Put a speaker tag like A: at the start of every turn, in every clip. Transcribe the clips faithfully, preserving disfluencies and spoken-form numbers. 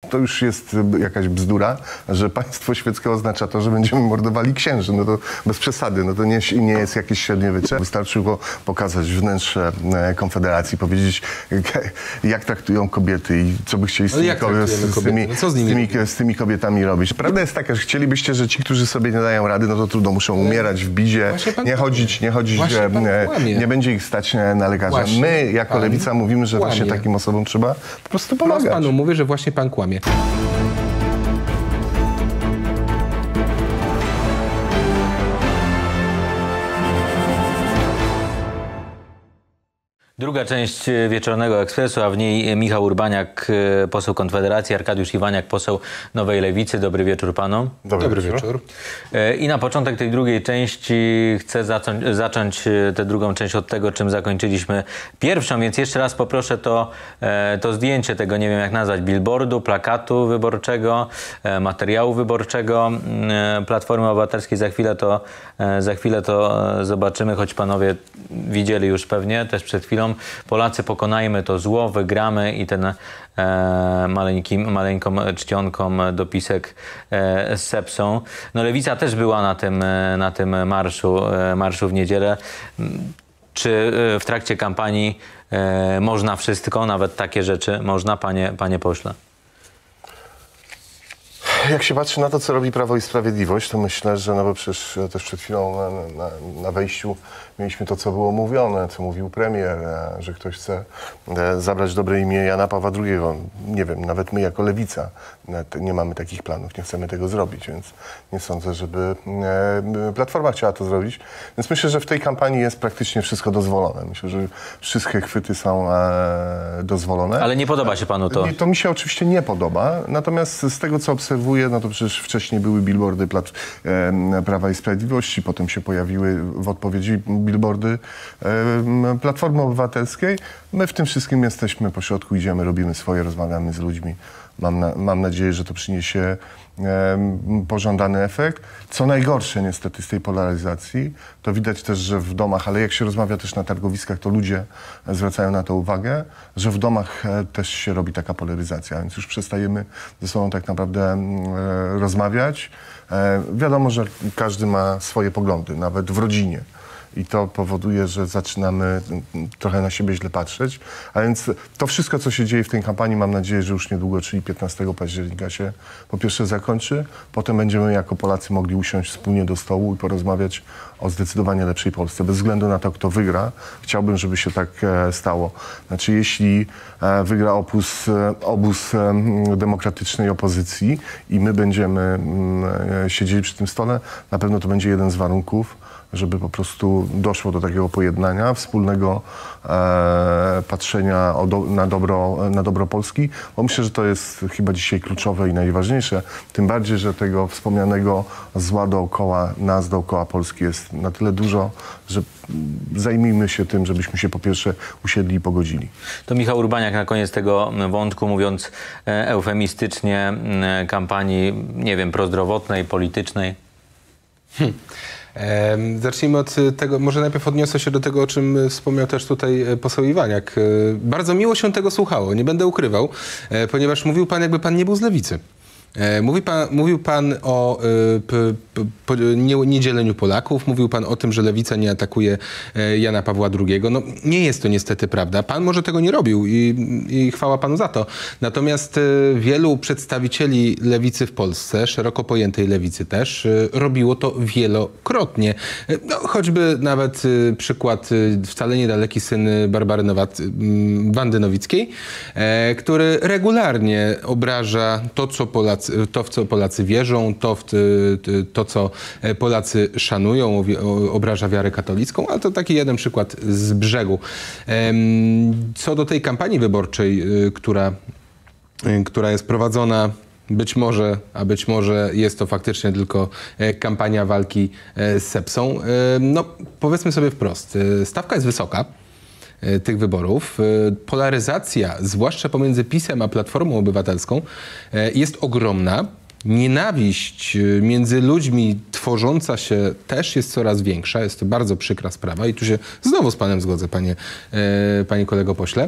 A: to już jest jakaś bzdura, że państwo świeckie oznacza to, że będziemy mordowali księży. No to bez przesady, no to nie, nie jest jakieś średniowiecie. Wystarczyło pokazać wnętrze Konfederacji, powiedzieć, jak traktują kobiety i co by chcieli z tymi, z, z, tymi, no z, tymi, z tymi kobietami robić. Prawda jest taka, że chcielibyście, że ci, którzy sobie nie dają rady, no to trudno, muszą umierać w bidzie, nie chodzić, nie chodzić, nie, nie będzie ich stać na lekarza. Właśnie my, jako pan lewica, mówimy, że kłamie. Właśnie takim osobom trzeba po prostu pomagać.
B: Teraz panu mówię, że właśnie pan kłamie.
C: Druga część Wieczornego Ekspresu, a w niej Michał Urbaniak, poseł Konfederacji, Arkadiusz Iwaniak, poseł Nowej Lewicy. Dobry wieczór panom.
B: Dobry, Dobry wieczór.
C: I na początek tej drugiej części chcę zacząć, zacząć tę drugą część od tego, czym zakończyliśmy pierwszą, więc jeszcze raz poproszę to, to zdjęcie tego, nie wiem jak nazwać, billboardu, plakatu wyborczego, materiału wyborczego Platformy Obywatelskiej. Za chwilę to, za chwilę to zobaczymy, choć panowie widzieli już pewnie, też przed chwilą. Polacy, pokonajmy to zło, wygramy i ten e, maleńkim, maleńką czcionką dopisek e, z sepsą. No Lewica też była na tym, na tym marszu, e, marszu w niedzielę. Czy w trakcie kampanii e, można wszystko, nawet takie rzeczy można, panie, panie pośle?
A: Jak się patrzy na to, co robi Prawo i Sprawiedliwość, to myślę, że no bo przecież też przed chwilą na, na, na wejściu mieliśmy to, co było mówione, co mówił premier, że ktoś chce zabrać dobre imię Jana Pawła drugiego. Nie wiem, nawet my jako Lewica nie mamy takich planów, nie chcemy tego zrobić, więc nie sądzę, żeby Platforma chciała to zrobić. Więc myślę, że w tej kampanii jest praktycznie wszystko dozwolone. Myślę, że wszystkie chwyty są dozwolone.
C: Ale nie podoba się panu to?
A: To mi się oczywiście nie podoba, natomiast z tego, co obserwuję, no to przecież wcześniej były billboardy Plat Prawa i Sprawiedliwości, potem się pojawiły w odpowiedzi billboardy e, Platformy Obywatelskiej. My w tym wszystkim jesteśmy po środku, idziemy, robimy swoje, rozmawiamy z ludźmi. Mam, na, mam nadzieję, że to przyniesie e, pożądany efekt. Co najgorsze niestety z tej polaryzacji, to widać też, że w domach, ale jak się rozmawia też na targowiskach, to ludzie zwracają na to uwagę, że w domach e, też się robi taka polaryzacja, więc już przestajemy ze sobą tak naprawdę e, rozmawiać. E, wiadomo, że każdy ma swoje poglądy, nawet w rodzinie. I to powoduje, że zaczynamy trochę na siebie źle patrzeć. A więc to wszystko, co się dzieje w tej kampanii, mam nadzieję, że już niedługo, czyli piętnastego października się po pierwsze zakończy. Potem będziemy jako Polacy mogli usiąść wspólnie do stołu i porozmawiać o zdecydowanie lepszej Polsce. Bez względu na to, kto wygra, chciałbym, żeby się tak stało. Znaczy, jeśli wygra obóz, obóz demokratycznej opozycji i my będziemy siedzieli przy tym stole, na pewno to będzie jeden z warunków, żeby po prostu doszło do takiego pojednania, wspólnego e, patrzenia o do, na, dobro, na dobro Polski, bo myślę, że to jest chyba dzisiaj kluczowe i najważniejsze. Tym bardziej, że tego wspomnianego zła dookoła nas, dookoła Polski jest na tyle dużo, że zajmijmy się tym, żebyśmy się po pierwsze usiedli i pogodzili.
C: To Michał Urbaniak na koniec tego wątku, mówiąc eufemistycznie, kampanii, nie wiem, prozdrowotnej, politycznej.
B: Hmm. Zacznijmy od tego, może najpierw odniosę się do tego, o czym wspomniał też tutaj poseł Iwaniak. Bardzo miło się tego słuchało, nie będę ukrywał, ponieważ mówił pan, jakby pan nie był z Lewicy. Mówi pan, mówił pan o y, p, p, nie, niedzieleniu Polaków, mówił pan o tym, że Lewica nie atakuje y, Jana Pawła drugiego. No nie jest to niestety prawda. Pan może tego nie robił i, i chwała panu za to. Natomiast y, wielu przedstawicieli Lewicy w Polsce, szeroko pojętej Lewicy też, y, robiło to wielokrotnie. Y, no, choćby nawet y, przykład y, wcale niedaleki syn Barbary Nowat, y, Wandy Nowickiej, y, który regularnie obraża to, co Polacy to, w co Polacy wierzą, to, w to, co Polacy szanują, obraża wiarę katolicką, ale to taki jeden przykład z brzegu. Co do tej kampanii wyborczej, która, która jest prowadzona, być może, a być może jest to faktycznie tylko kampania walki z sepsą, no powiedzmy sobie wprost, stawka jest wysoka tych wyborów. Polaryzacja, zwłaszcza pomiędzy PiS-em a Platformą Obywatelską, jest ogromna. Nienawiść między ludźmi tworząca się też jest coraz większa. Jest to bardzo przykra sprawa i tu się znowu z panem zgodzę, panie, panie kolego pośle.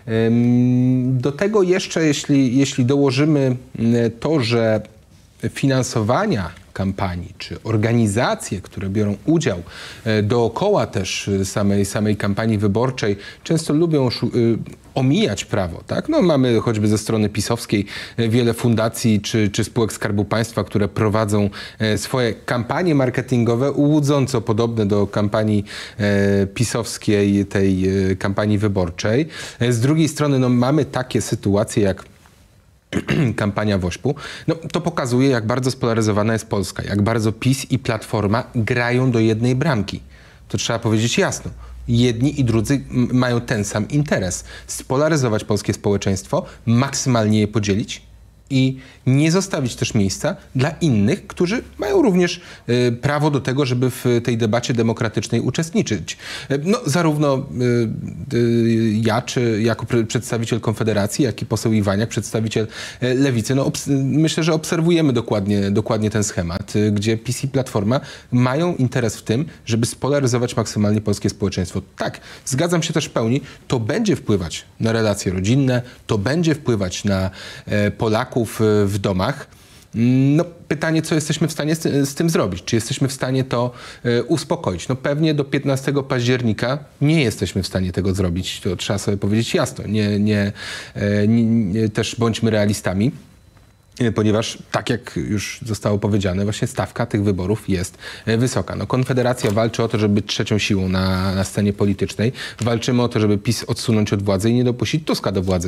B: Do tego jeszcze, jeśli, jeśli dołożymy to, że finansowania kampanii, czy organizacje, które biorą udział dookoła też samej, samej kampanii wyborczej, często lubią omijać prawo, tak? No, mamy choćby ze strony pisowskiej wiele fundacji czy, czy spółek Skarbu Państwa, które prowadzą swoje kampanie marketingowe łudząco podobne do kampanii pisowskiej, tej kampanii wyborczej. Z drugiej strony no, mamy takie sytuacje jak kampania Wośpu, no to pokazuje, jak bardzo spolaryzowana jest Polska, jak bardzo PiS i Platforma grają do jednej bramki. To trzeba powiedzieć jasno. Jedni i drudzy mają ten sam interes. Spolaryzować polskie społeczeństwo, maksymalnie je podzielić i nie zostawić też miejsca dla innych, którzy mają również y, prawo do tego, żeby w tej debacie demokratycznej uczestniczyć. Y, no, zarówno y, y, ja, czy jako przedstawiciel Konfederacji, jak i poseł Iwaniak, przedstawiciel y, Lewicy, no, myślę, że obserwujemy dokładnie, dokładnie ten schemat, y, gdzie PiS i Platforma mają interes w tym, żeby spolaryzować maksymalnie polskie społeczeństwo. Tak, zgadzam się też w pełni, to będzie wpływać na relacje rodzinne, to będzie wpływać na y, Polaków y, w domach. No, pytanie, co jesteśmy w stanie z, z tym zrobić? Czy jesteśmy w stanie to y, uspokoić? No pewnie do piętnastego października nie jesteśmy w stanie tego zrobić. To trzeba sobie powiedzieć jasno. Nie, nie, y, nie, nie też bądźmy realistami. Ponieważ, tak jak już zostało powiedziane, właśnie stawka tych wyborów jest wysoka. No, Konfederacja walczy o to, żeby być trzecią siłą na, na scenie politycznej. Walczymy o to, żeby PiS odsunąć od władzy i nie dopuścić Tuska do władzy.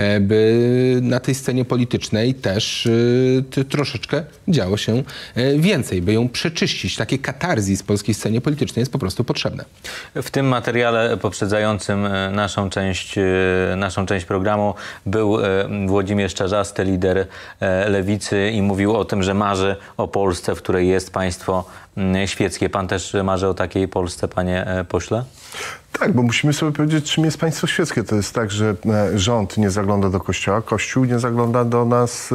B: By na tej scenie politycznej też y, troszeczkę działo się więcej, by ją przeczyścić. Takie katarzis z polskiej scenie politycznej jest po prostu potrzebne.
C: W tym materiale poprzedzającym naszą część, naszą część programu był Włodzimierz Czarzasty, lider Lewicy, i mówił o tym, że marzy o Polsce, w której jest państwo świeckie. Pan też marzy o takiej Polsce, panie pośle?
A: Tak, bo musimy sobie powiedzieć, czym jest państwo świeckie. To jest tak, że rząd nie zagląda do kościoła, kościół nie zagląda do nas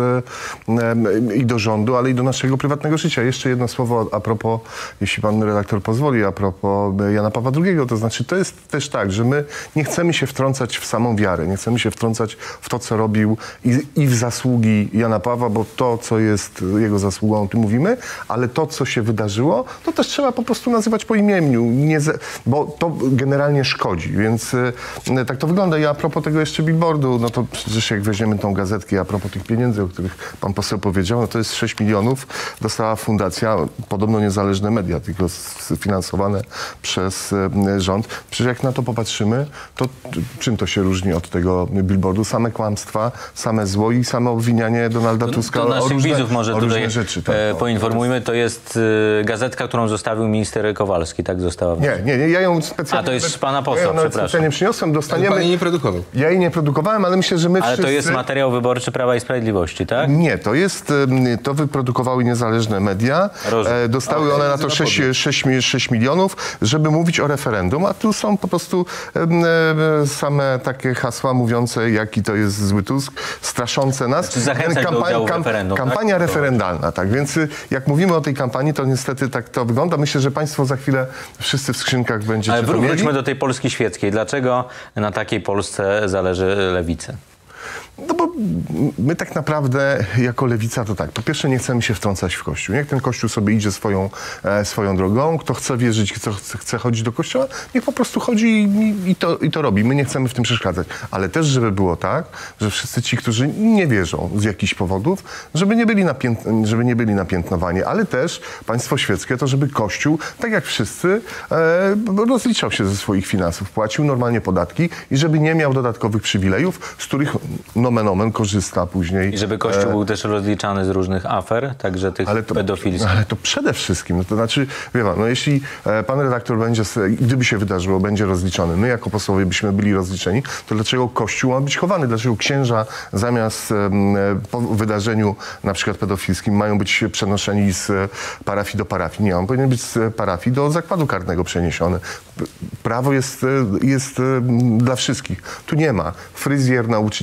A: i do rządu, ale i do naszego prywatnego życia. Jeszcze jedno słowo a propos, jeśli pan redaktor pozwoli, a propos Jana Pawła drugiego. To znaczy, to jest też tak, że my nie chcemy się wtrącać w samą wiarę, nie chcemy się wtrącać w to, co robił i, i w zasługi Jana Pawła, bo to, co jest jego zasługą, o tym mówimy, ale to, co się wydarzyło, to też trzeba po prostu nazywać po imieniu, nie ze, bo to generalnie szkodzi, więc y, tak to wygląda. I a propos tego jeszcze billboardu, no to przecież jak weźmiemy tą gazetkę, a propos tych pieniędzy, o których pan poseł powiedział, no to jest sześć milionów, dostała fundacja, podobno niezależne media, tylko sfinansowane przez y, rząd. Przecież jak na to popatrzymy, to czym to się różni od tego billboardu? Same kłamstwa, same zło i same obwinianie Donalda Tuska
C: to, to
A: o różne,
C: widzów może
A: o różne
C: tutaj
A: rzeczy. Tak,
C: e,
A: no,
C: poinformujmy, to jest e, gazetka, którą zostawił minister Kowalski, tak została?
A: Nie, nie, nie, ja ją specjalnie...
C: A to jest pana posła,
A: ja ją nawet
C: przepraszam.
A: specjalnie przyniosłem, dostaniemy...
B: Ale pan jej nie produkował.
A: Ja jej nie produkowałem, ale myślę, że my
C: Ale
A: wszyscy...
C: to jest materiał wyborczy Prawa i Sprawiedliwości, tak?
A: Nie, to jest, to wyprodukowały niezależne media.
C: Rozumiem.
A: Dostały
B: Okay,
A: one na to sześć milionów, żeby mówić o referendum, a tu są po prostu same takie hasła mówiące, jaki to jest zły Tusk, straszące nas.
C: Znaczy zachęcać do udziału w referendum,
A: Kampania
C: tak?
A: referendalna, tak. Więc jak mówimy o tej kampanii, to niestety tak to wygląda. Myślę, że państwo za chwilę wszyscy w skrzynkach będziecie
C: Ale
A: to mieli.
C: wróćmy do tej Polski świeckiej. Dlaczego na takiej Polsce zależy Lewicy?
A: No bo my tak naprawdę jako Lewica to tak, po pierwsze nie chcemy się wtrącać w Kościół. Niech ten Kościół sobie idzie swoją, e, swoją drogą. Kto chce wierzyć, kto chce, chce chodzić do Kościoła, niech po prostu chodzi i, i, to, i to robi. My nie chcemy w tym przeszkadzać. Ale też, żeby było tak, że wszyscy ci, którzy nie wierzą z jakichś powodów, żeby nie byli, napięt, żeby nie byli napiętnowani. Ale też państwo świeckie to, żeby Kościół, tak jak wszyscy, e, rozliczał się ze swoich finansów, płacił normalnie podatki i żeby nie miał dodatkowych przywilejów, z których nomen omen korzysta później.
C: I żeby Kościół był też rozliczany z różnych afer, także tych
A: ale to,
C: pedofilskich.
A: Ale to przede wszystkim, no to znaczy, wie pan, no jeśli e, pan redaktor będzie, gdyby się wydarzyło, będzie rozliczony, my jako posłowie byśmy byli rozliczeni, to dlaczego Kościół ma być chowany? Dlaczego księża zamiast e, po wydarzeniu na przykład pedofilskim mają być przenoszeni z parafii do parafii? Nie, on powinien być z parafii do zakładu karnego przeniesiony. Prawo jest, jest dla wszystkich. Tu nie ma fryzjer, nauczycielka,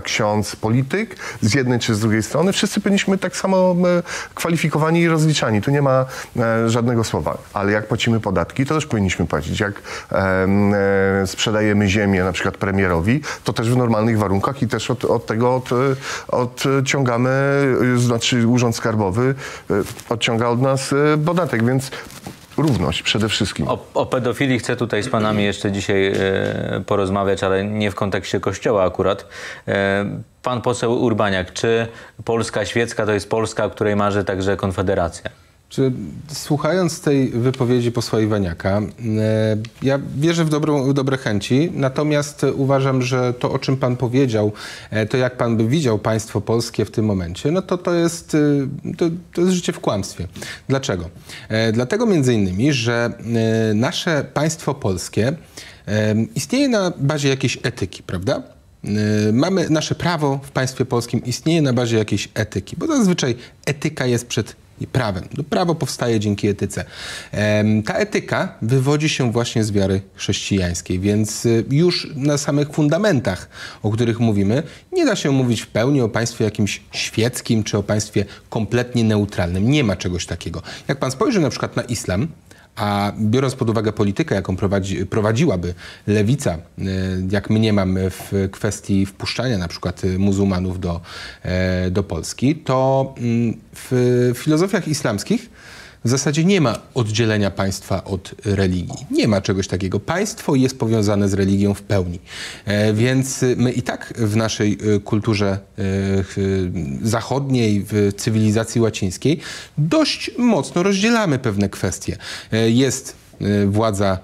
A: ksiądz, polityk z jednej czy z drugiej strony. Wszyscy powinniśmy tak samo e, kwalifikowani i rozliczani. Tu nie ma e, żadnego słowa. Ale jak płacimy podatki, to też powinniśmy płacić. Jak e, e, sprzedajemy ziemię na przykład premierowi, to też w normalnych warunkach i też od, od tego od, odciągamy, znaczy Urząd Skarbowy odciąga od nas podatek, więc równość przede wszystkim.
C: O, o pedofilii chcę tutaj z panami jeszcze dzisiaj e, porozmawiać, ale nie w kontekście Kościoła akurat. E, pan poseł Urbaniak, czy Polska świecka to jest Polska, o której marzy także Konfederacja?
B: Czy, słuchając tej wypowiedzi posła Iwaniaka, e, ja wierzę w, dobrą, w dobre chęci, natomiast uważam, że to, o czym pan powiedział, e, to jak pan by widział państwo polskie w tym momencie, no to to jest, e, to, to jest życie w kłamstwie. Dlaczego? E, dlatego między innymi, że e, nasze państwo polskie e, istnieje na bazie jakiejś etyki, prawda? Mamy nasze prawo w państwie polskim istnieje na bazie jakiejś etyki, bo zazwyczaj etyka jest przed prawem. No, prawo powstaje dzięki etyce. Ta etyka wywodzi się właśnie z wiary chrześcijańskiej, więc już na samych fundamentach, o których mówimy, nie da się mówić w pełni o państwie jakimś świeckim czy o państwie kompletnie neutralnym. Nie ma czegoś takiego. Jak pan spojrzy na przykład na islam, a biorąc pod uwagę politykę, jaką prowadzi, prowadziłaby lewica, jak mniemam, w kwestii wpuszczania na przykład muzułmanów do, do Polski, to w filozofiach islamskich w zasadzie nie ma oddzielenia państwa od religii. Nie ma czegoś takiego. Państwo jest powiązane z religią w pełni. E, więc my i tak w naszej kulturze e, zachodniej, w cywilizacji łacińskiej dość mocno rozdzielamy pewne kwestie. E, jest władza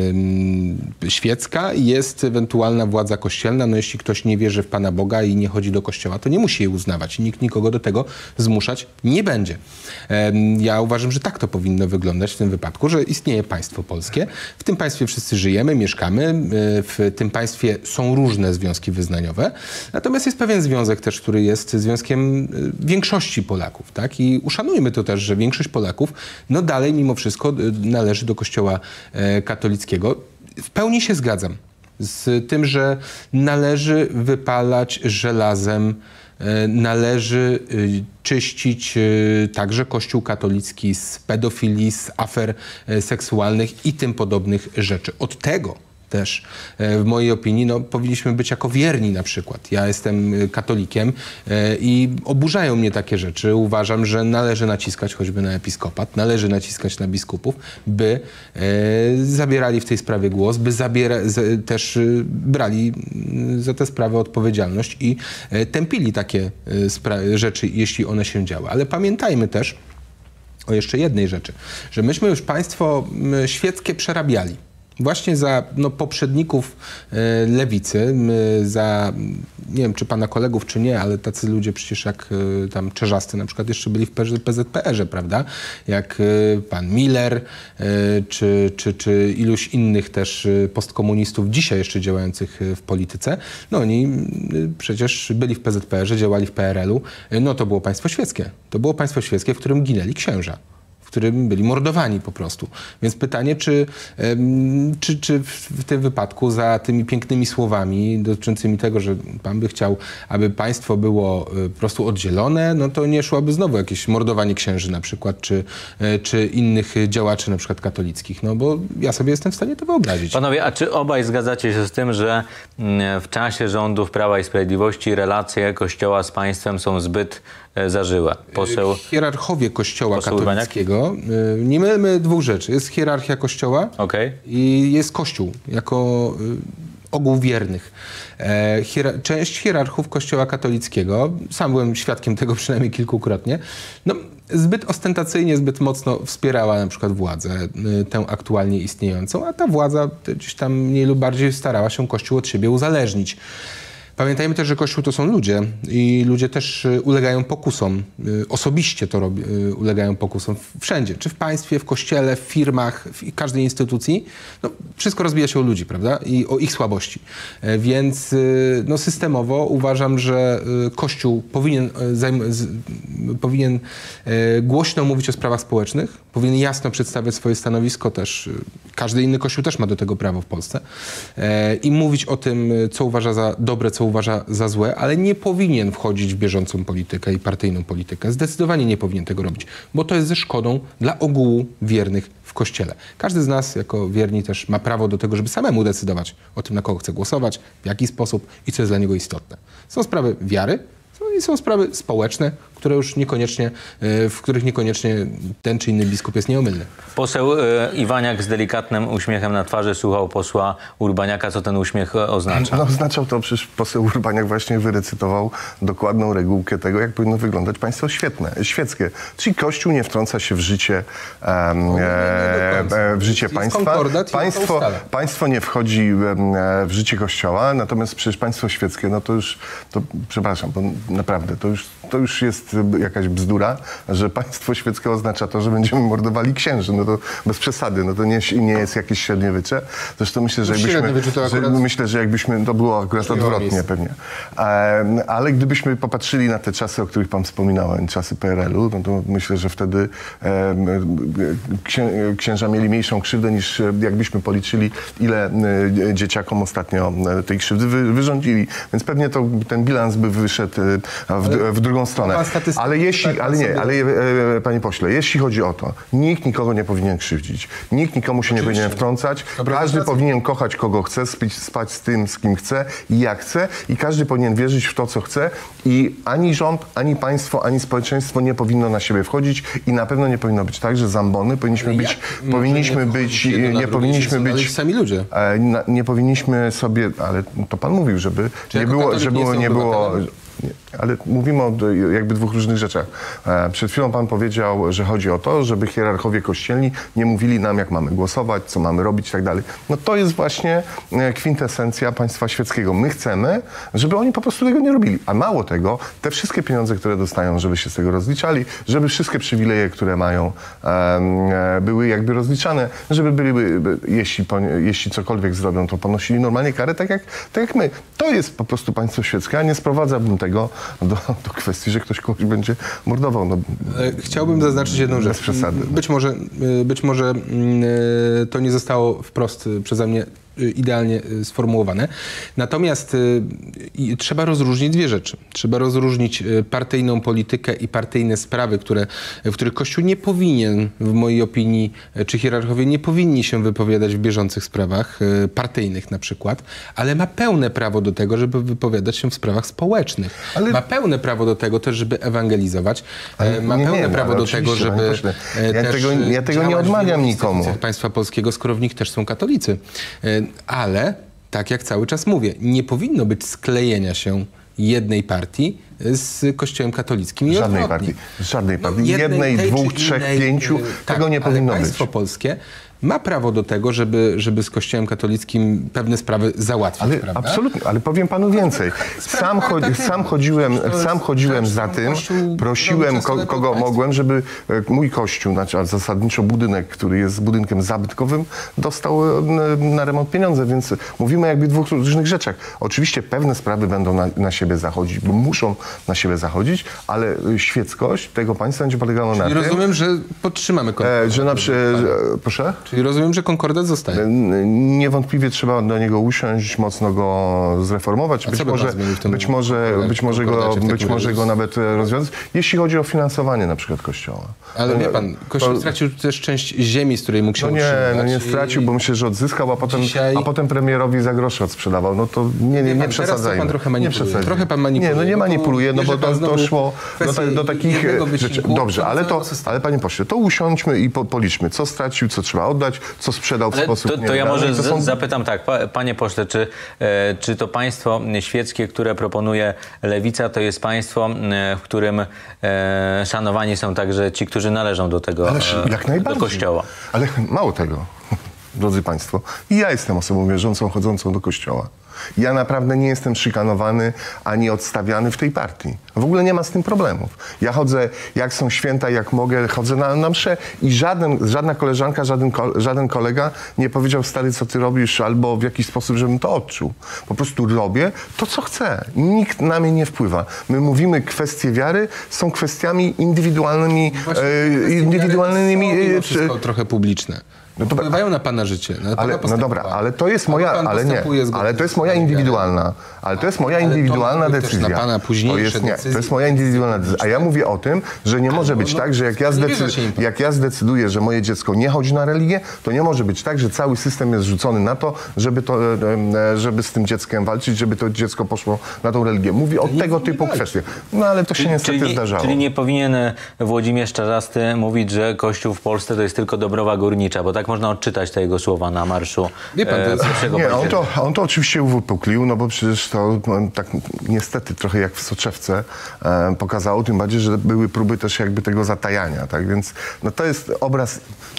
B: y, świecka, jest ewentualna władza kościelna. No jeśli ktoś nie wierzy w Pana Boga i nie chodzi do kościoła, to nie musi jej uznawać. Nikt nikogo do tego zmuszać nie będzie. Y, ja uważam, że tak to powinno wyglądać w tym wypadku, że istnieje państwo polskie. W tym państwie wszyscy żyjemy, mieszkamy. Y, w tym państwie są różne związki wyznaniowe. Natomiast jest pewien związek też, który jest związkiem większości Polaków. Tak? I uszanujmy to też, że większość Polaków no dalej mimo wszystko należy do kościoła katolickiego. W pełni się zgadzam z tym, że należy wypalać żelazem, należy czyścić także Kościół katolicki z pedofilii, z afer seksualnych i tym podobnych rzeczy. Od tego też w mojej opinii no, powinniśmy być jako wierni na przykład. Ja jestem katolikiem i oburzają mnie takie rzeczy. Uważam, że należy naciskać choćby na episkopat, należy naciskać na biskupów, by zabierali w tej sprawie głos, by zabiera, też brali za te sprawy odpowiedzialność i tępili takie rzeczy, jeśli one się działy. Ale pamiętajmy też o jeszcze jednej rzeczy, że myśmy już państwo świeckie przerabiali. Właśnie za no, poprzedników e, lewicy, my za, nie wiem czy pana kolegów czy nie, ale tacy ludzie przecież jak e, tam Czerzasty na przykład jeszcze byli w P Z P R-ze, prawda? Jak e, pan Miller e, czy, czy, czy iluś innych też postkomunistów dzisiaj jeszcze działających w polityce. No oni e, przecież byli w P Z P R-ze, działali w P R L-u. E, no to było państwo świeckie. To było państwo świeckie, w którym ginęli księża, w którym byli mordowani po prostu. Więc pytanie, czy, czy, czy w tym wypadku za tymi pięknymi słowami dotyczącymi tego, że pan by chciał, aby państwo było po prostu oddzielone, no to nie szłoby znowu jakieś mordowanie księży na przykład, czy, czy innych działaczy na przykład katolickich. No bo ja sobie jestem w stanie to wyobrazić.
C: Panowie, a czy obaj zgadzacie się z tym, że w czasie rządów Prawa i Sprawiedliwości relacje Kościoła z państwem są zbyt zażyłe? Poseł...
B: Hierarchowie Kościoła
C: Poseł
B: katolickiego, nie mylmy dwóch rzeczy. Jest hierarchia Kościoła
C: okay.
B: i jest Kościół jako ogół wiernych. Hier- część hierarchów Kościoła katolickiego, sam byłem świadkiem tego przynajmniej kilkukrotnie, no, zbyt ostentacyjnie, zbyt mocno wspierała na przykład władzę, tę aktualnie istniejącą, a ta władza gdzieś tam mniej lub bardziej starała się Kościół od siebie uzależnić. Pamiętajmy też, że Kościół to są ludzie i ludzie też ulegają pokusom. Osobiście to robi, ulegają pokusom wszędzie. Czy w państwie, w kościele, w firmach, w każdej instytucji. No, wszystko rozbija się o ludzi, prawda? I o ich słabości. Więc no, systemowo uważam, że Kościół powinien, zajm- z, powinien głośno mówić o sprawach społecznych, powinien jasno przedstawiać swoje stanowisko też. Każdy inny Kościół też ma do tego prawo w Polsce. I mówić o tym, co uważa za dobre, co co uważa za złe, ale nie powinien wchodzić w bieżącą politykę i partyjną politykę. Zdecydowanie nie powinien tego robić, bo to jest ze szkodą dla ogółu wiernych w Kościele. Każdy z nas jako wierni też ma prawo do tego, żeby samemu decydować o tym, na kogo chce głosować, w jaki sposób i co jest dla niego istotne. Są sprawy wiary, i są sprawy społeczne, które już niekoniecznie, w których niekoniecznie ten czy inny biskup jest nieomylny.
C: Poseł Iwaniak z delikatnym uśmiechem na twarzy słuchał posła Urbaniaka. Co ten uśmiech oznacza?
A: No, oznaczał to, przecież poseł Urbaniak właśnie wyrecytował dokładną regułkę tego, jak powinno wyglądać państwo świetne, świeckie. Czyli Kościół nie wtrąca się w życie, um, e, w życie państwa. Państwo, państwo nie wchodzi w życie Kościoła, natomiast przecież państwo świeckie, no to już, to, przepraszam, bo naprawdę, to już, to już jest jakaś bzdura, że państwo świeckie oznacza to, że będziemy mordowali księży. No to bez przesady, no to nie, nie jest jakieś średniowycze. Zresztą myślę, że jakbyśmy, że, akurat... myślę, że jakbyśmy, to było akurat odwrotnie miejsce. pewnie. E, ale gdybyśmy popatrzyli na te czasy, o których pan wspominał, czasy P R L u, no to myślę, że wtedy e, księ, księża mieli mniejszą krzywdę niż jakbyśmy policzyli, ile e, dzieciakom ostatnio tej krzywdy wy, wyrządzili. Więc pewnie to, ten bilans by wyszedł w, w drugą stronę. Ale jeśli, ale nie, ale e, panie pośle, jeśli chodzi o to, nikt nikogo nie powinien krzywdzić, nikt nikomu się Oczywiście. nie powinien wtrącać, Dobra, każdy racja. powinien kochać kogo chce, spać, spać z tym, z kim chce i jak chce i każdy powinien wierzyć w to, co chce i ani rząd, ani państwo, ani społeczeństwo nie powinno na siebie wchodzić i na pewno nie powinno być tak, że zambony powinniśmy być, powinniśmy nie być, nie powinniśmy być,
B: sami ludzie.
A: E, na, nie powinniśmy sobie, ale to pan mówił, żeby Czy nie było, żeby nie, nie było... Nie, ale mówimy o jakby dwóch różnych rzeczach. Przed chwilą pan powiedział, że chodzi o to, żeby hierarchowie kościelni nie mówili nam, jak mamy głosować, co mamy robić i tak dalej. No to jest właśnie kwintesencja państwa świeckiego. My chcemy, żeby oni po prostu tego nie robili. A mało tego, te wszystkie pieniądze, które dostają, żeby się z tego rozliczali, żeby wszystkie przywileje, które mają, były jakby rozliczane, żeby byli, jeśli, jeśli cokolwiek zrobią, to ponosili normalnie karę, tak jak, tak jak my. To jest po prostu państwo świeckie, a nie sprowadzałbym tego Do, do kwestii, że ktoś kogoś będzie mordował. No,
B: Chciałbym zaznaczyć jedną rzecz.
A: Bez przesady.
B: Być może, być może to nie zostało wprost przeze mnie idealnie sformułowane. Natomiast y, trzeba rozróżnić dwie rzeczy. Trzeba rozróżnić partyjną politykę i partyjne sprawy, które, w których Kościół nie powinien, w mojej opinii, czy hierarchowie nie powinni się wypowiadać w bieżących sprawach, y, partyjnych na przykład, ale ma pełne prawo do tego, żeby wypowiadać się w sprawach społecznych. Ale... Ma pełne prawo do tego też, żeby ewangelizować. Ale ma nie, pełne nie, prawo do tego, żeby
A: ja
B: też
A: tego, ja tego nie odmawiam nikomu.
B: Państwa polskiego, skoro w nich też są katolicy. Ale, tak jak cały czas mówię, nie powinno być sklejenia się jednej partii z Kościołem katolickim.
A: Żadnej partii. Żadnej partii. No, jednej, jednej dwóch, trzech, innej, pięciu. Tak, tego nie powinno
B: ale państwo
A: być.
B: polskie ma prawo do tego, żeby, żeby z Kościołem katolickim pewne sprawy załatwić,
A: ale
B: prawda?
A: Absolutnie, ale powiem panu więcej. Sam, chodzi, sam chodziłem, sam chodziłem za tym, prosiłem ko, kogo mogłem, żeby mój kościół, znaczy, a zasadniczo budynek, który jest budynkiem zabytkowym, dostał na remont pieniądze, więc mówimy jakby o dwóch różnych rzeczach. Oczywiście pewne sprawy będą na, na siebie zachodzić, bo muszą na siebie zachodzić, ale świeckość tego państwa będzie polegała na tym...
B: rozumiem, że podtrzymamy konkordat.
A: E, że na przykład... Proszę?
B: Czyli rozumiem, że konkordat zostaje.
A: Niewątpliwie trzeba do niego usiąść, mocno go zreformować. Być może, być może, być może, go, być może go nawet rozwiązać, jeśli chodzi o finansowanie na przykład Kościoła.
B: Ale wie pan, Kościół to... stracił też część ziemi, z której mógł się
A: no nie, no nie stracił, bo myślę, że odzyskał, a potem, Dzisiaj... a potem premierowi za grosze odsprzedawał. No to nie, nie, nie przesadzajmy.
B: Pan trochę manipuluje. Nie trochę pan manipuluje.
A: Nie, no nie manipuluje, no bo to, to szło do, do takich rzeczy. Dobrze, ale, to, ale panie pośle, to usiądźmy i po, policzmy, co stracił, co trzeba oddać, co sprzedał w
C: Ale
A: sposób
C: to, to ja może to są... zapytam tak, panie pośle, czy, e, czy to państwo świeckie, które proponuje Lewica, to jest państwo, e, w którym e, szanowani są także ci, którzy należą do tego
A: Ależ, jak najbardziej.
C: do kościoła?
A: Ale mało tego, drodzy państwo, i ja jestem osobą wierzącą, chodzącą do kościoła. Ja naprawdę nie jestem szykanowany ani odstawiany w tej partii. W ogóle nie ma z tym problemów. Ja chodzę, jak są święta, jak mogę, chodzę na, na mszę i żaden, żadna koleżanka, żaden, ko, żaden kolega nie powiedział, stary, co ty robisz, albo w jakiś sposób, żebym to odczuł. Po prostu robię to, co chcę. Nikt na mnie nie wpływa. My mówimy, kwestie wiary są kwestiami indywidualnymi...
B: Właśnie,
A: e, indywidualnymi...
B: Są mimo wszystko trochę publiczne.
A: No to,
B: Wpływają na pana życie. Na pana
A: ale, no dobra, ale to jest moja,
B: pan
A: ale nie,
B: postępuje
A: ale to jest moja indywidualna, ale to jest moja
B: Ale to
A: indywidualna
B: wpływ też
A: decyzja.
B: na pana późniejsze
A: to jest, nie,
B: decyzje.
A: to jest moja indywidualna decyzja. A ja mówię o tym, że nie może być
B: no,
A: tak, że jak ja,
B: nie
A: zdecy-
B: wierzę się im.
A: jak ja zdecyduję, że moje dziecko nie chodzi na religię, to nie może być tak, że cały system jest rzucony na to, żeby, to, e, żeby z tym dzieckiem walczyć, żeby to dziecko poszło na tą religię. Mówię o tego typu kwestiach. No ale to się niestety
C: czyli,
A: zdarzało.
C: Czyli nie powinien Włodzimierz Czarzasty mówić, że Kościół w Polsce to jest tylko Dobrowa Górnicza, bo tak można odczytać te jego słowa na marszu.
B: Wie pan, to jest-
C: pierwszego
A: Nie, on
C: października.
A: to, on to oczywiście uwypuklił, no bo przecież to no, tak niestety trochę jak w soczewce e, pokazało, tym bardziej, że były próby też jakby tego zatajania, tak, więc no to jest obraz,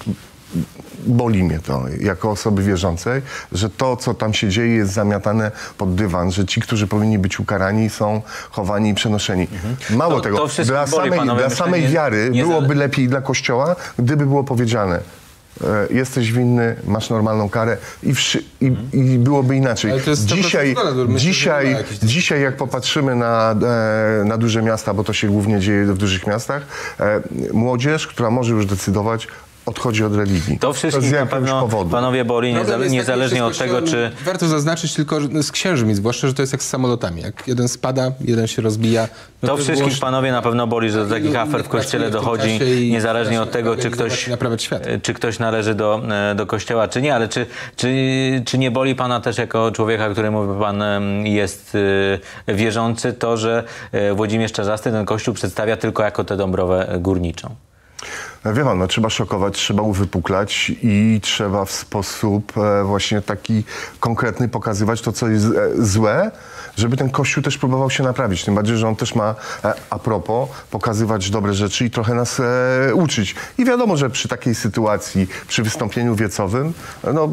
A: boli mnie to jako osoby wierzącej, że to, co tam się dzieje, jest zamiatane pod dywan, że ci, którzy powinni być ukarani, są chowani i przenoszeni. Mało
C: To-
A: tego,
C: to wszystkich
A: dla
C: boli,
A: samej,
C: panowie,
A: dla
C: myślę,
A: samej
C: nie-
A: wiary
C: nie
A: byłoby
C: zale-
A: lepiej dla Kościoła, gdyby było powiedziane: E, jesteś winny, masz normalną karę i, wszy, i, i byłoby inaczej.
B: Ale to jest sto procent
A: Dzisiaj,
B: zgoda, myślę, że nie
A: dzisiaj,
B: ma jakichś-
A: dzisiaj jak popatrzymy na, e, na duże miasta, bo to się głównie dzieje w dużych miastach, e, młodzież, która może już decydować, odchodzi od religii.
C: To wszystkich
A: z
C: na
A: jakiegoś
C: pewno
A: powodu.
C: panowie boli,
B: Problem
C: niezale-
B: jest taki,
C: niezależnie
B: że
C: od
B: z
C: tego,
B: kościołem
C: czy...
B: Warto zaznaczyć tylko że z księżmi, zwłaszcza, że to jest jak z samolotami. Jak jeden spada, jeden się rozbija. No
C: To wszystkich
B: wyłącznie-
C: panowie na pewno boli, że do takich
B: Ilu
C: afer w
B: innych
C: kościele
B: pracuje w tym
C: dochodzi,
B: czasie i
C: niezależnie od
B: stara się
C: tego, czy
B: organizować
C: ktoś,
B: i naprawiać świat.
C: czy ktoś należy do, do kościoła, czy nie, ale czy, czy, czy nie boli pana też jako człowieka, który mówi pan em, jest y, wierzący, to, że y, Włodzimierz Czarzasty ten kościół przedstawia tylko jako tę Dąbrowę Górniczą?
A: Wie pan, no, trzeba szokować, trzeba uwypuklać i trzeba w sposób e, właśnie taki konkretny pokazywać to, co jest e, złe, żeby ten Kościół też próbował się naprawić. Tym bardziej, że on też ma e, a propos pokazywać dobre rzeczy i trochę nas e, uczyć. I wiadomo, że przy takiej sytuacji, przy wystąpieniu wiecowym, no...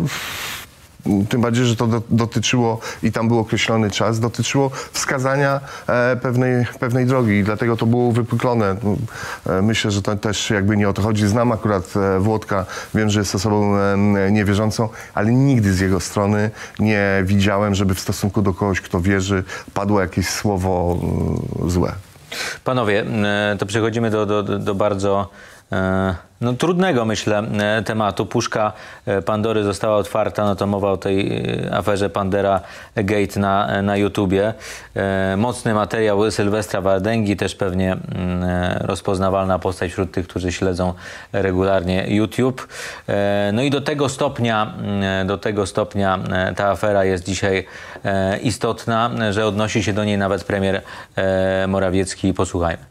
A: Tym bardziej, że to do, dotyczyło, i tam był określony czas, dotyczyło wskazania e, pewnej, pewnej drogi i dlatego to było uwypuklone. E, myślę, że to też jakby nie o to chodzi. Znam akurat e, Włodka, wiem, że jest osobą e, niewierzącą, ale nigdy z jego strony nie widziałem, żeby w stosunku do kogoś, kto wierzy, padło jakieś słowo e, złe.
C: Panowie, e, to przechodzimy do, do, do bardzo e, no, trudnego, myślę, e, tematu. Puszka e, Pandory została otwarta, no to mowa o tej e, aferze Pandera Gate na, na YouTubie. E, mocny materiał Sylwestra Wardęgi, też pewnie mm, e, rozpoznawalna postać wśród tych, którzy śledzą regularnie YouTube. E, no i do tego stopnia, mm, do tego stopnia e, ta afera jest dzisiaj e, istotna, że odnosi się do niej nawet premier e, Morawiecki. Posłuchajmy.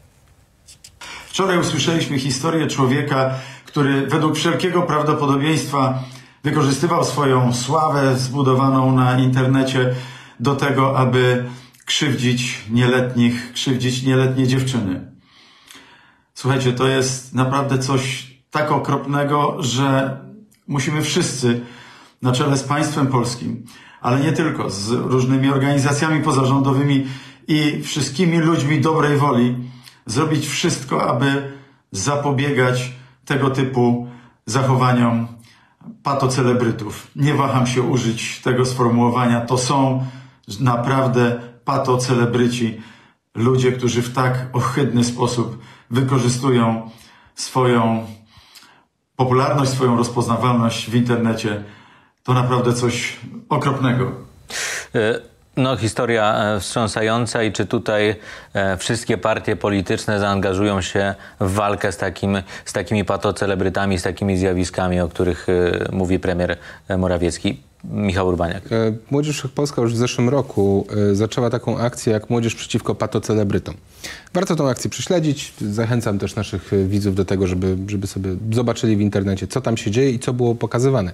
D: Wczoraj usłyszeliśmy historię człowieka, który według wszelkiego prawdopodobieństwa wykorzystywał swoją sławę zbudowaną na internecie do tego, aby krzywdzić nieletnich, krzywdzić nieletnie dziewczyny. Słuchajcie, to jest naprawdę coś tak okropnego, że musimy wszyscy na czele z państwem polskim, ale nie tylko, z różnymi organizacjami pozarządowymi i wszystkimi ludźmi dobrej woli, zrobić wszystko, aby zapobiegać tego typu zachowaniom patocelebrytów. Nie waham się użyć tego sformułowania. To są naprawdę patocelebryci. Ludzie, którzy w tak ohydny sposób wykorzystują swoją popularność, swoją rozpoznawalność w internecie. To naprawdę coś okropnego.
C: No, historia wstrząsająca i czy tutaj e, wszystkie partie polityczne zaangażują się w walkę z, takim, z takimi patocelebrytami, z takimi zjawiskami, o których e, mówi premier Morawiecki? Michał Urbaniak.
B: Młodzież Wszechpolska już w zeszłym roku zaczęła taką akcję jak Młodzież przeciwko patocelebrytom. Warto tą akcję prześledzić. Zachęcam też naszych widzów do tego, żeby, żeby sobie zobaczyli w internecie, co tam się dzieje i co było pokazywane.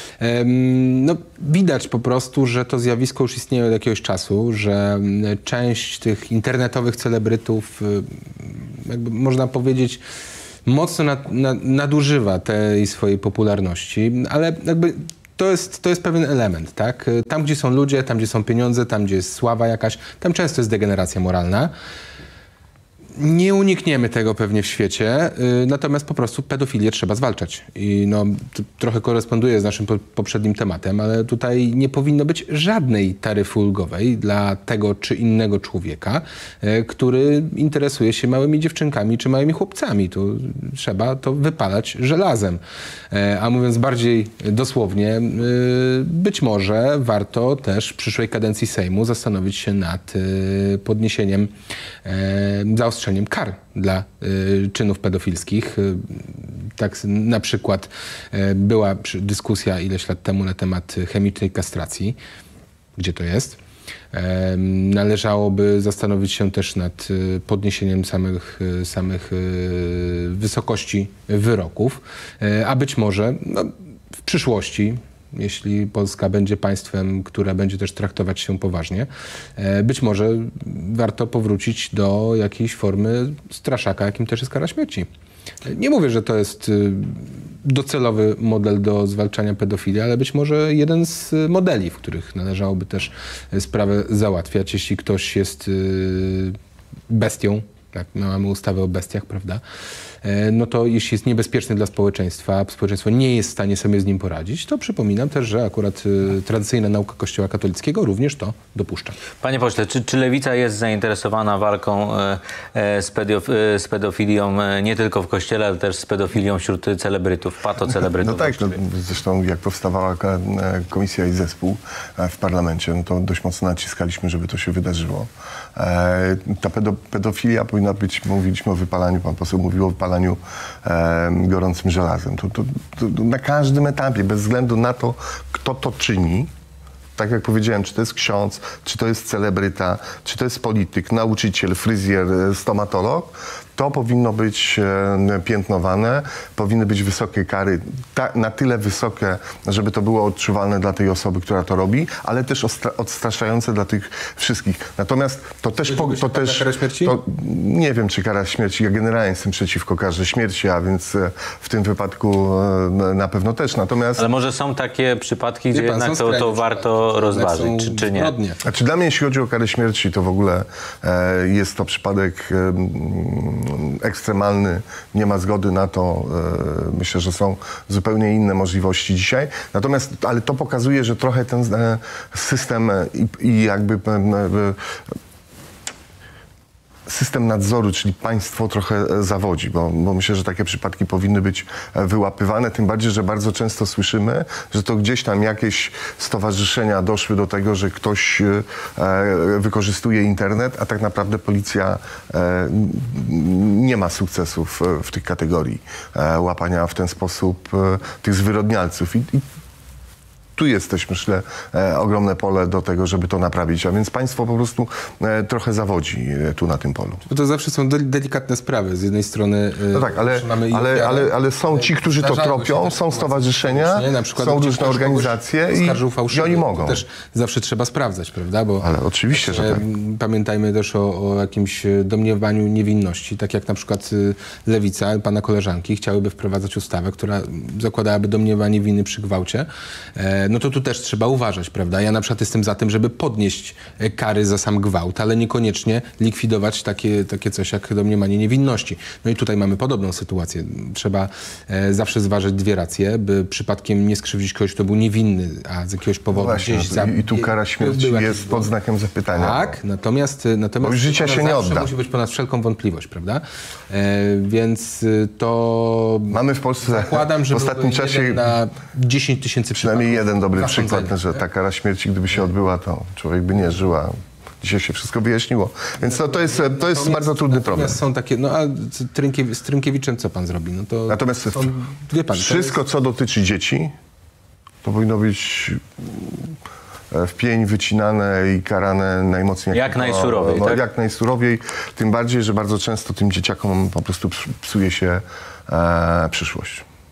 B: No, widać po prostu, że to zjawisko już istnieje od jakiegoś czasu, że część tych internetowych celebrytów, jakby można powiedzieć, mocno nad, nad, nadużywa tej swojej popularności, ale jakby To jest, to jest pewien element, tak? Tam, gdzie są ludzie, tam, gdzie są pieniądze, tam, gdzie jest sława jakaś, tam często jest degeneracja moralna. Nie unikniemy tego pewnie w świecie, y, natomiast po prostu pedofilię trzeba zwalczać. I no, to trochę koresponduje z naszym po, poprzednim tematem, ale tutaj nie powinno być żadnej taryfy ulgowej dla tego czy innego człowieka, y, który interesuje się małymi dziewczynkami czy małymi chłopcami. Tu trzeba to wypalać żelazem. Y, a mówiąc bardziej dosłownie, y, być może warto też w przyszłej kadencji Sejmu zastanowić się nad y, podniesieniem y, zaostrzeniem kar dla y, czynów pedofilskich. Y, tak na przykład y, była przy, dyskusja ileś lat temu na temat chemicznej kastracji. Gdzie to jest? Y, należałoby zastanowić się też nad y, podniesieniem samych, y, samych y, wysokości wyroków, y, a być może no, w przyszłości, jeśli Polska będzie państwem, które będzie też traktować się poważnie, być może warto powrócić do jakiejś formy straszaka, jakim też jest kara śmierci. Nie mówię, że to jest docelowy model do zwalczania pedofilii, ale być może jeden z modeli, w których należałoby też sprawę załatwiać, jeśli ktoś jest bestią. Tak, my mamy ustawę o bestiach, prawda? No to jeśli jest niebezpieczny dla społeczeństwa, a społeczeństwo nie jest w stanie sobie z nim poradzić, to przypominam też, że akurat y, tradycyjna nauka Kościoła katolickiego również to dopuszcza.
C: Panie pośle, czy, czy Lewica jest zainteresowana walką e, e, z, pedof, e, z pedofilią e, nie tylko w Kościele, ale też z pedofilią wśród celebrytów, patocelebrytów?
A: No tak, no, zresztą jak powstawała komisja i zespół w parlamencie, no to dość mocno naciskaliśmy, żeby to się wydarzyło. E, ta pedo, pedofilia powinna być, mówiliśmy o wypalaniu, pan poseł mówił o wypalaniu e, gorącym żelazem. To, to, to na każdym etapie, bez względu na to, kto to czyni, tak jak powiedziałem, czy to jest ksiądz, czy to jest celebryta, czy to jest polityk, nauczyciel, fryzjer, stomatolog, to powinno być e, piętnowane, powinny być wysokie kary, ta, na tyle wysokie, żeby to było odczuwalne dla tej osoby, która to robi, ale też ostra, odstraszające dla tych wszystkich. Natomiast to też... Po, to też
B: kara śmierci?
A: To, nie wiem, czy kara śmierci. Ja generalnie jestem przeciwko karze śmierci, a więc e, w tym wypadku e, na pewno też. Natomiast...
C: Ale może są takie przypadki, gdzie
B: Wie pan,
C: jednak
B: są
C: to, to warto rozważyć, czy, czy nie?
B: Zbrodnie.
A: Znaczy, dla mnie, jeśli chodzi o karę śmierci, to w ogóle e, jest to przypadek e, ekstremalny, nie ma zgody na to. E, myślę, że są zupełnie inne możliwości dzisiaj. Natomiast, ale to pokazuje, że trochę ten e, system e, i, i jakby e, e, system nadzoru, czyli państwo trochę zawodzi, bo, bo myślę, że takie przypadki powinny być wyłapywane, tym bardziej, że bardzo często słyszymy, że to gdzieś tam jakieś stowarzyszenia doszły do tego, że ktoś e, wykorzystuje internet, a tak naprawdę policja e, nie ma sukcesów w tych kategorii e, łapania w ten sposób e, tych zwyrodnialców. I, i tu jest też, myślę, e, ogromne pole do tego, żeby to naprawić, a więc państwo po prostu e, trochę zawodzi e, tu na tym polu.
B: Bo to zawsze są delikatne sprawy. Z jednej strony... E,
A: no tak, ale,
B: mamy
A: ale,
B: ofiarę,
A: ale, ale są ci, którzy to
B: zdarzały się
A: tropią,
B: te
A: są
B: sytuacje,
A: stowarzyszenia,
B: na przykład,
A: są
B: gdzie
A: różne
B: ktoś
A: organizacje i,
B: oskarżył
A: i
B: fałszywie.
A: oni mogą.
B: To też zawsze trzeba sprawdzać, prawda? Bo
A: Ale oczywiście,
B: też,
A: że tak.
B: Pamiętajmy też o, o jakimś domniemaniu niewinności, tak jak na przykład Lewica, pana koleżanki, chciałyby wprowadzać ustawę, która zakładałaby domniemanie winy przy gwałcie. E, no to tu też trzeba uważać, prawda? Ja na przykład jestem za tym, żeby podnieść kary za sam gwałt, ale niekoniecznie likwidować takie, takie coś jak domniemanie niewinności. No i tutaj mamy podobną sytuację. Trzeba e, zawsze zważyć dwie racje, by przypadkiem nie skrzywdzić kogoś, kto był niewinny, a z jakiegoś powodu
A: No właśnie,
B: gdzieś...
A: no
B: za,
A: i tu kara śmierci jest pod znakiem zapytania.
B: Tak, natomiast, natomiast
A: Bo życia się nie
B: zawsze
A: odda.
B: musi być ponad wszelką wątpliwość, prawda? E, więc to...
A: Mamy w Polsce
B: zakładam, że
A: w ostatnim czasie
B: na dziesięć tysięcy
A: przynajmniej jeden dobry przykład,
B: zasądzenia,
A: że ta kara śmierci, gdyby się odbyła, to człowiek by nie żył, a dzisiaj się wszystko wyjaśniło. Więc to, to jest, to jest bardzo trudny problem.
B: Natomiast są takie, no a Trynkie, z Trynkiewiczem co pan zrobi? No to
A: Natomiast
B: są, wie pan,
A: wszystko, co dotyczy dzieci, to powinno być w pień wycinane i karane najmocniej.
C: Jak najsurowiej,
A: no,
C: tak?
A: Jak najsurowiej, tym bardziej, że bardzo często tym dzieciakom po prostu psuje się e, przyszłość.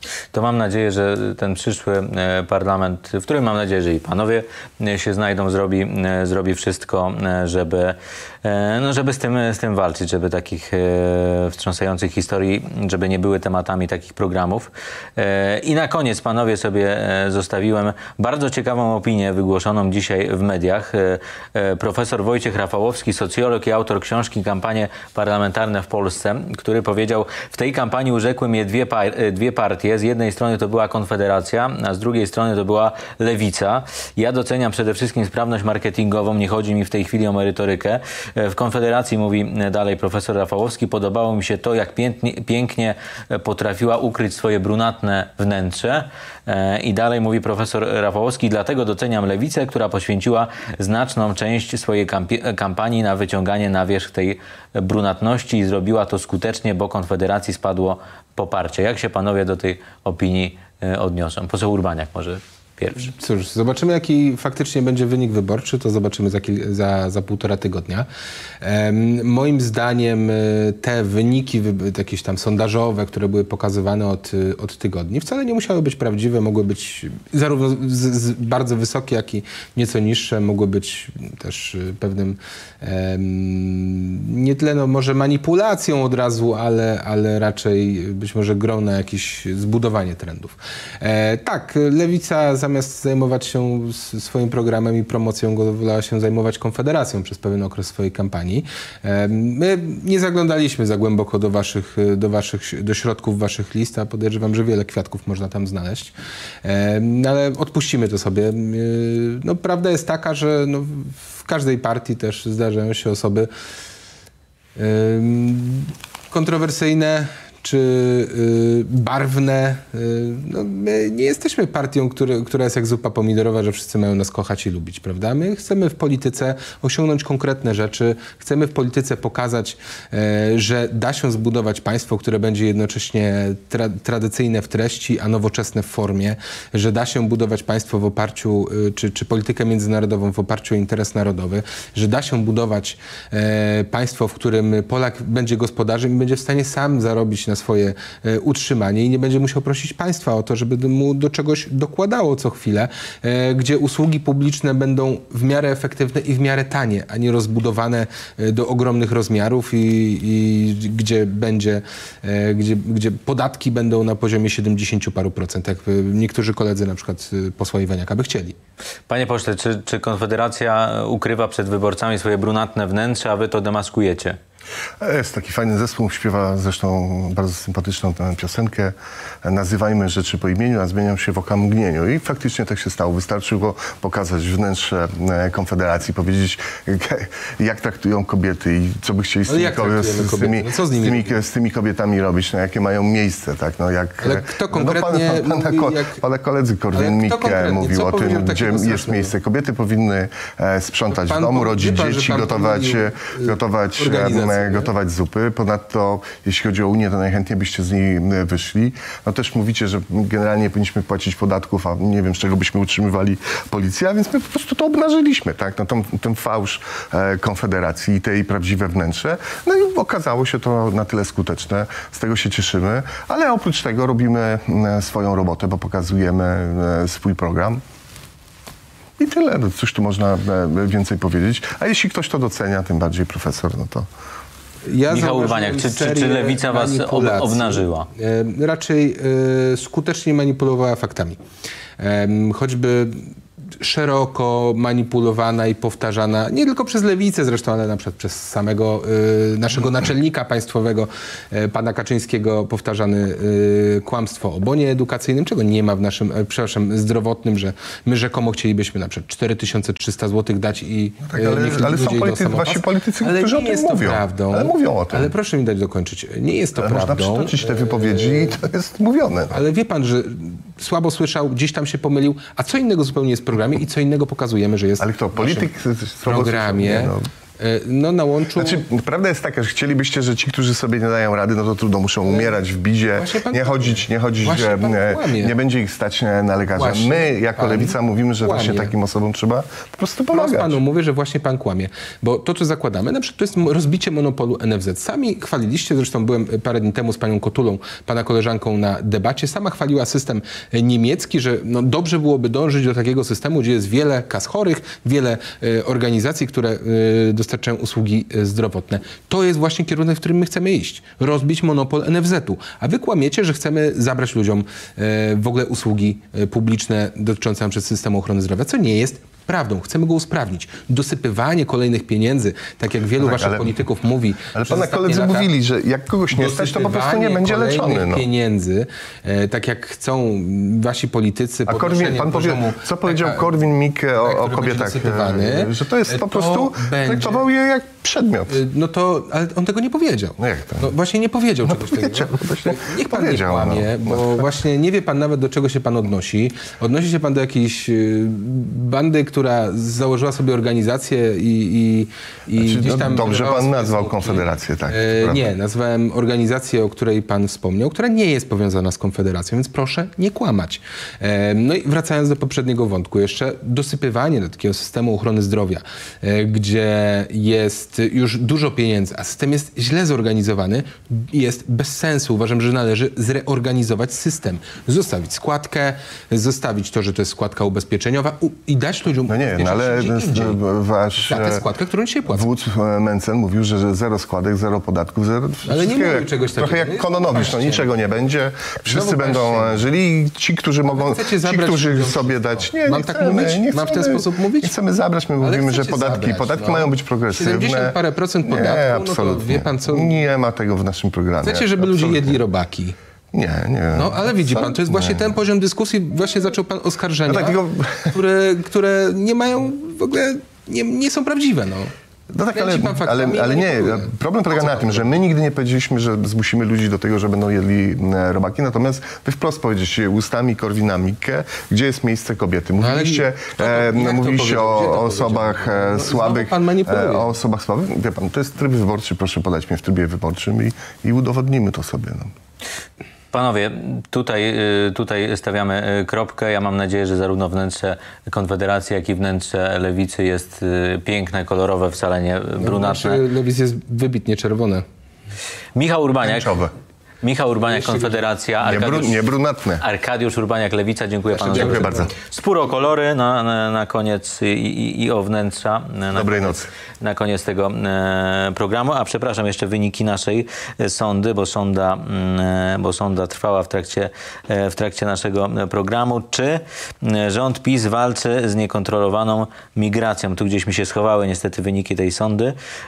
C: To mam nadzieję, że ten przyszły parlament, w którym mam nadzieję, że i panowie się znajdą, zrobi, zrobi wszystko, żeby, no żeby z tym, z tym walczyć, żeby takich wstrząsających historii, żeby nie były tematami takich programów. I na koniec, panowie, sobie zostawiłem bardzo ciekawą opinię wygłoszoną dzisiaj w mediach. Profesor Wojciech Rafałowski, socjolog i autor książki Kampanie parlamentarne w Polsce, który powiedział: w tej kampanii urzekły mnie dwie, pa dwie partie. Z jednej strony to była Konfederacja, a z drugiej strony to była Lewica. Ja doceniam przede wszystkim sprawność marketingową, nie chodzi mi w tej chwili o merytorykę. W Konfederacji, mówi dalej profesor Rafałowski, podobało mi się to, jak pięknie, pięknie potrafiła ukryć swoje brunatne wnętrze. I dalej mówi profesor Rafałowski, dlatego doceniam Lewicę, która poświęciła znaczną część swojej kampanii na wyciąganie na wierzch tej brunatności i zrobiła to skutecznie, bo Konfederacji spadło poparcie. Jak się panowie do tej opinii odniosą? Poseł Urbaniak może pierwszy.
B: Cóż, zobaczymy, jaki faktycznie będzie wynik wyborczy, to zobaczymy za, za, za półtora tygodnia. Um, moim zdaniem te wyniki jakieś tam sondażowe, które były pokazywane od, od tygodni, wcale nie musiały być prawdziwe, mogły być zarówno z, z bardzo wysokie, jak i nieco niższe, mogły być też pewnym um, nie tyle no, może manipulacją od razu, ale, ale raczej być może grą na jakieś zbudowanie trendów. E, tak, Lewica zamiast zajmować się swoim programem i promocją go, wolała się zajmować Konfederacją przez pewien okres swojej kampanii. My nie zaglądaliśmy za głęboko do waszych, do waszych, do środków waszych list, a podejrzewam, że wiele kwiatków można tam znaleźć. Ale odpuścimy to sobie. No, prawda jest taka, że no, w każdej partii też zdarzają się osoby kontrowersyjne, czy y, barwne. Y, no, my nie jesteśmy partią, który, która jest jak zupa pomidorowa, że wszyscy mają nas kochać i lubić, prawda? My chcemy w polityce osiągnąć konkretne rzeczy. Chcemy w polityce pokazać, y, że da się zbudować państwo, które będzie jednocześnie tra tradycyjne w treści, a nowoczesne w formie. Że da się budować państwo w oparciu, y, czy, czy politykę międzynarodową w oparciu o interes narodowy. Że da się budować y, państwo, w którym Polak będzie gospodarzem i będzie w stanie sam zarobić na swoje e, utrzymanie i nie będzie musiał prosić państwa o to, żeby mu do czegoś dokładało co chwilę, e, gdzie usługi publiczne będą w miarę efektywne i w miarę tanie, a nie rozbudowane e, do ogromnych rozmiarów i, i gdzie będzie, e, gdzie, gdzie podatki będą na poziomie siedemdziesięciu paru procent, jak niektórzy koledzy, na przykład posła Iwaniaka, by chcieli.
C: Panie pośle, czy, czy Konfederacja ukrywa przed wyborcami swoje brunatne wnętrze, a wy to demaskujecie?
A: Jest taki fajny zespół, śpiewa zresztą bardzo sympatyczną tę piosenkę. Nazywajmy rzeczy po imieniu, a zmienią się w okamgnieniu. I faktycznie tak się stało. Wystarczyło pokazać wnętrze Konfederacji, powiedzieć, jak traktują kobiety i co by chcieli z tymi, kobiet, z tymi, no z, z, tymi, z tymi kobietami robić, no, jakie mają miejsce. Tak? No, jak,
B: ale kto konkretnie...
A: No, pana, pana, pana,
B: jak...
A: pana koledzy Korwin-Mikke mówił o tym, gdzie jest miejsce. Kobiety powinny e, sprzątać w domu, rodzić pan, dzieci, gotować, gotować gotować zupy. Ponadto, jeśli chodzi o Unię, to najchętniej byście z niej wyszli. No też mówicie, że generalnie powinniśmy płacić podatków, a nie wiem, z czego byśmy utrzymywali policję, a więc my po prostu to obnażyliśmy, tak? No, tą, ten fałsz e, Konfederacji i tej prawdziwe wnętrze. No i okazało się to na tyle skuteczne. Z tego się cieszymy, ale oprócz tego robimy e, swoją robotę, bo pokazujemy e, swój program. I tyle. No, cóż tu można e, więcej powiedzieć. A jeśli ktoś to docenia, tym bardziej profesor, no to...
C: Ja Michał Urbaniak, czy, czy, czy Lewica was ob, obnażyła?
B: E, raczej e, skutecznie manipulowała faktami. E, choćby szeroko manipulowana i powtarzana, nie tylko przez Lewicę zresztą, ale na przykład przez samego y, naszego naczelnika państwowego, y, pana Kaczyńskiego, powtarzane y, kłamstwo o bonie edukacyjnym, czego nie ma w naszym, y, przepraszam, zdrowotnym, że my rzekomo chcielibyśmy na przykład cztery tysiące trzysta złotych dać i
A: no tak, ale,
B: y,
A: ale są politycy, właśnie politycy,
B: ale
A: którzy
B: nie
A: o tym
B: jest
A: mówią.
B: To prawdą,
A: ale mówią o tym.
B: Ale proszę mi dać dokończyć. Nie jest to
A: ale
B: prawdą.
A: Można przytoczyć te wypowiedzi i to jest mówione.
B: Ale wie pan, że słabo słyszał, gdzieś tam się pomylił, a co innego zupełnie jest w programie i co innego pokazujemy, że jest
A: ale kto, polityk
B: w programie. Nie, no. No na łączu...
A: Znaczy, prawda jest taka, że chcielibyście, że ci, którzy sobie nie dają rady, no to trudno, muszą umierać w bidzie, nie chodzić, nie chodzić, że nie będzie ich stać na lekarza.
B: Właśnie
A: My, jako
B: pan
A: lewica, mówimy, że
B: kłamie.
A: właśnie takim osobom trzeba po prostu
B: Wprost
A: pomagać.
B: panu mówię, że właśnie pan kłamie. Bo to, co zakładamy, na przykład to jest rozbicie monopolu N F Z. Sami chwaliliście, zresztą byłem parę dni temu z panią Kotulą, pana koleżanką na debacie, sama chwaliła system niemiecki, że no, dobrze byłoby dążyć do takiego systemu, gdzie jest wiele kas chorych, wiele e, organizacji, które e, dostarczają usługi e, zdrowotne. To jest właśnie kierunek, w którym my chcemy iść. Rozbić monopol N F Z-u. A wy kłamiecie, że chcemy zabrać ludziom e, w ogóle usługi e, publiczne dotyczące przez systemu ochrony zdrowia, co nie jest prawdą. Chcemy go usprawnić. Dosypywanie kolejnych pieniędzy, tak jak wielu
A: No tak,
B: waszych
A: ale-
B: polityków mówi.
A: Ale
B: przez
A: pana
B: ostatnie
A: koledzy
B: lata,
A: mówili, że jak kogoś nie stać, to po prostu nie
B: dosypywanie
A: będzie
B: kolejnych
A: leczony. No.
B: pieniędzy, e, tak jak chcą wasi politycy.
A: A Korwin,
B: podnoszenie
A: pan powie,
B: poziomu
A: co powiedział
B: taka-
A: Korwin-Mikke o, o
B: który będzie
A: kobietach?
B: dosypywany,
A: e, Że to jest po
B: to
A: prostu,
B: będzie-
A: traktował je jak przedmiot.
B: Y, No to, ale on tego nie powiedział.
A: No jak to?
B: No właśnie nie powiedział czegoś
A: powiedział,
B: takiego.
A: właśnie
B: Niech pan
A: powiedział,
B: nie kłamie,
A: no.
B: bo właśnie nie wie pan nawet, do czego się pan odnosi. Odnosi się pan do jakiejś y, bandy, która założyła sobie organizację i, i, i
A: Znaczy,
B: gdzieś
A: no,
B: tam...
A: dobrze
B: wydawała
A: pan
B: swoje
A: nazwał
B: zwłoki.
A: Konfederację, tak,
B: E,
A: prawda.
B: nie, nazwałem organizację, o której pan wspomniał, która nie jest powiązana z Konfederacją, więc proszę nie kłamać. E, no i wracając do poprzedniego wątku, jeszcze dosypywanie do takiego systemu ochrony zdrowia, e, gdzie jest już dużo pieniędzy, a system jest źle zorganizowany, jest bez sensu. Uważam, że należy zreorganizować system. Zostawić składkę, zostawić to, że to jest składka ubezpieczeniowa u, i dać ludziom
A: No nie, no
B: ubezpieczyć
A: ale
B: się gdzie indziej.
A: wasz
B: Za tę
A: e,
B: składkę, którą dzisiaj płacą.
A: wódz e, Mencen mówił, że, że zero składek, zero podatków, zero
B: Ale nie
A: wszystkiego.
B: mówił czegoś
A: Trochę
B: takiego.
A: jak Kononowicz, no
B: Właśnie.
A: niczego nie będzie. Wszyscy
B: Znowu
A: będą
B: właśnie.
A: e, żyli. Ci, którzy mogą,
B: chcecie
A: ci,
B: zabrać
A: którzy
B: ludziom
A: sobie
B: wszystko.
A: dać... Nie,
B: Mam
A: nie
B: tak
A: chcemy,
B: mówić?
A: Nie
B: Mam w ten
A: chcemy-
B: sposób mówić?
A: Nie chcemy zabrać, my
B: Ale
A: mówimy, że
B: chcecie
A: podatki,
B: zabrać,
A: podatki
B: no.
A: mają być progresywne.
B: siedemdziesiąt parę procent podatku,
A: Nie,
B: no to
A: absolutnie.
B: wie pan co-
A: Nie ma tego w naszym programie.
B: Chcecie, żeby ludzie
A: Absolutnie.
B: jedli robaki.
A: Nie, nie.
B: No, ale widzi pan, to jest właśnie
A: Nie.
B: ten poziom dyskusji, właśnie zaczął pan oskarżenia,
A: No takiego-
B: które, które nie mają w ogóle, nie, nie są prawdziwe, no.
A: No tak, ale,
B: Kręci pan faktami
A: ale,
B: i
A: ale nie,
B: manipuluje.
A: problem polega
B: Co
A: na
B: pan
A: tym, że
B: robi?
A: my nigdy nie powiedzieliśmy, że zmusimy ludzi do tego, że będą jedli e, robaki, natomiast wy wprost powiedzieliście ustami Korwina-Mikke, gdzie jest miejsce kobiety.
B: ale
A: Mówiliście,
B: kto to-
A: e,
B: jak to
A: mówiliście
B: powiedział? Gdzie to
A: o, o osobach
B: powiedział?
A: e,
B: No, znowu
A: słabych,
B: pan manipuluje.
A: e, o osobach słabych. Wie pan, to jest tryb wyborczy, proszę podać mnie w trybie wyborczym i, i udowodnimy to sobie. No.
C: Panowie, tutaj, y, tutaj stawiamy y, kropkę. Ja mam nadzieję, że zarówno wnętrze Konfederacji, jak i wnętrze Lewicy jest y, piękne, kolorowe, wcale nie brunatne.
B: Nasze lewicy jest wybitnie czerwone.
C: Michał Urbaniak,
A: Tęczowe.
C: Michał Urbaniak, Konfederacja,
A: Nie, bru,
C: Arkadiusz,
A: nie brunatne.
C: Arkadiusz Urbaniak, Lewica. Dziękuję panu.
A: Dziękuję
C: za-
A: bardzo.
C: Sporo kolory na, na, na koniec i, i, i o wnętrza. Na
A: Dobrej
C: koniec,
A: nocy.
C: Na koniec tego e, programu. A przepraszam, jeszcze wyniki naszej e, sądy, bo sonda, e, bo sonda trwała w trakcie, e, w trakcie naszego programu. Czy e, rząd PiS walczy z niekontrolowaną migracją? Tu gdzieś mi się schowały niestety wyniki tej sondy.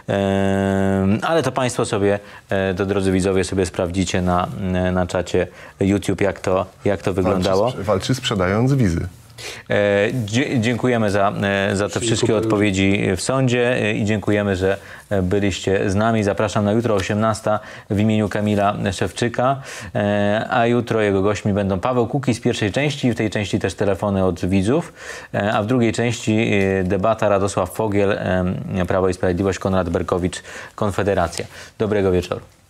C: E, ale to państwo sobie, e, to drodzy widzowie, sobie sprawdzicie na, na czacie YouTube, jak to, jak to wyglądało.
A: Walczy, walczy sprzedając wizy.
C: E, dzie- dziękujemy za, e, za te wszystkie odpowiedzi w sądzie e, i dziękujemy, że e, byliście z nami. Zapraszam na jutro o osiemnastej w imieniu Kamila Szewczyka, e, a jutro jego gośćmi będą Paweł Kukiz z pierwszej części, w tej części też telefony od widzów, e, a w drugiej części e, debata Radosław Fogiel, e, Prawo i Sprawiedliwość, Konrad Berkowicz, Konfederacja. Dobrego wieczoru.